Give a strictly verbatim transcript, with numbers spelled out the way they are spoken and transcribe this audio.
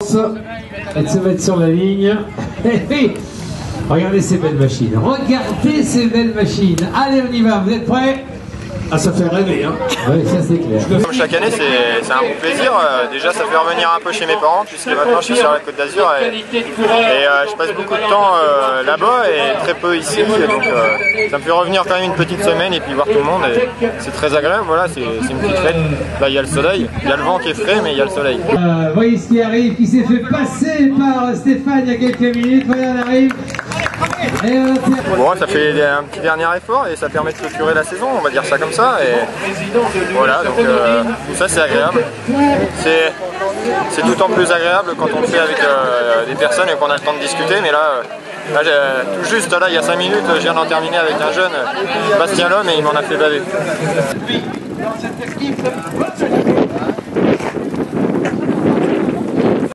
Et de se mettre sur la ligne. Regardez ces belles machines. Regardez ces belles machines. Allez, on y va. Vous êtes prêts? Ah, ça fait rêver, hein. Oui, ça c'est clair. Comme chaque année, c'est un bon plaisir. Euh, déjà, ça fait revenir un peu chez mes parents, puisque maintenant je suis sur la Côte d'Azur et, et euh, je passe beaucoup de temps euh, là-bas et très peu ici. Donc, euh, ça me fait revenir quand même une petite semaine et puis voir tout le monde. C'est très agréable. Voilà, c'est une petite fête. Là, il y a le soleil. Il y a le vent qui est frais, mais il y a le soleil. Euh, voyez ce qui arrive, qui s'est fait passer par Stéphane il y a quelques minutes. Voyez, on arrive. Bon, ça fait un petit dernier effort et ça permet de clôturer la saison, on va dire ça comme ça. Et voilà, donc euh, ça c'est agréable. C'est tout en plus agréable quand on le fait avec euh, des personnes et qu'on a le temps de discuter. Mais là, là tout juste là, il y a cinq minutes, je viens d'en terminer avec un jeune, Bastien Lhomme, et il m'en a fait baver.